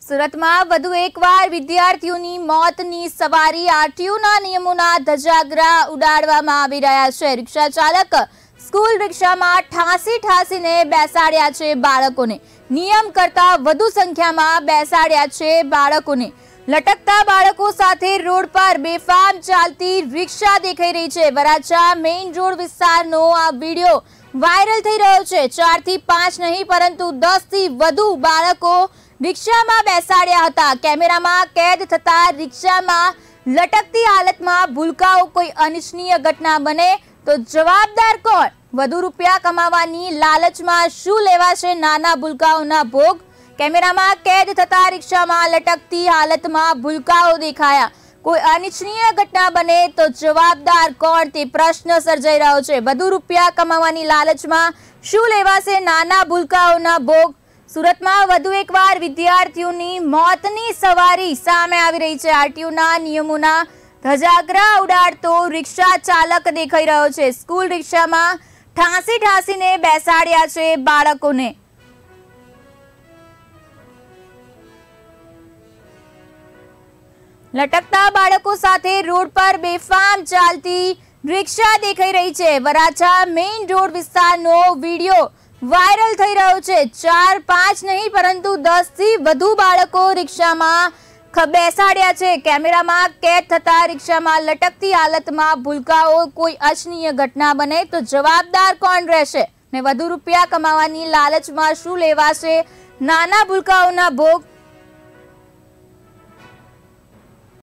સુરતમાં વધુ એકવાર વિદ્યાર્થીઓની મોતની સવારી આરટીઓના નિયમોના ધજાગરા ઉડાડવામાં આવી રહ્યા છે। રિક્ષા ચાલક સ્કૂલ રિક્ષામાં ઠાંસીને બેસાડ્યા છે બાળકોને। નિયમ કરતા વધુ સંખ્યામાં બેસાડ્યા છે બાળકોને। લટકતા બાળકો સાથે રોડ પર બેફામ ચાલતી રિક્ષા દેખાઈ રહી છે। વરાછા મેઇન રોડ વિસ્તારનો આ વિડીયો વાયરલ થઈ રહ્યો છે। 4 થી 5 નહીં પરંતુ 10 થી વધુ બાળકો રિક્ષામાં બેસાડ્યા હતા। કેમેરામાં કેદ થતા રિક્ષામાં લટકતી હાલતમાં ભૂલકાઓ કોઈ અનિચ્છનીય ઘટના બને તો જવાબદાર કોણ? વધુ રૂપિયા કમાવાની લાલચમાં શું લેવાશે નાના ભૂલકાઓના ભોગ? કેમેરામાં કેદ થતા રિક્ષામાં લટકતી હાલતમાં ભૂલકાઓ દેખાયા। કોઈ અનિચ્છનીય ઘટના બને તો જવાબદાર કોણ તે પ્રશ્ન સર્જાઈ રહ્યો છે। વધુ રૂપિયા કમાવાની લાલચમાં શું લેવાશે નાના ભૂલકાઓના ભોગ? સુરતમાં વધુ એકવાર વિદ્યાર્થીઓની મોતની સવારી સામે આવી રહી છે। આરટીઓના નિયમોના ધજાગરા ઉડાડતો રિક્ષા ચાલક દેખાઈ રહ્યો છે। સ્કૂલ રિક્ષામાં ઠાંસીને બેસાડ્યા છે બાળકોને। લટકતા બાળકો સાથે રોડ પર બેફામ ચાલતી રિક્ષા દેખાઈ રહી છે। વરાછા મેઇન રોડ વિસ્તારનો વિડીયો વાયરલ થઈ રહ્યો છે। 4 5 નહીં પરંતુ 10 થી વધુ બાળકો રિક્ષામાં બેસાડ્યા છે। કેમેરામાં કેદ થતા રિક્ષામાં લટકતી હાલતમાં ભૂલકાઓ કોઈ અનિચ્છનીય ઘટના બને તો જવાબદાર કોણ રહેશે? ને વધુ રૂપિયા કમાવાની લાલચમાં શું લેવાશે નાના ભૂલકાઓના ભોગ?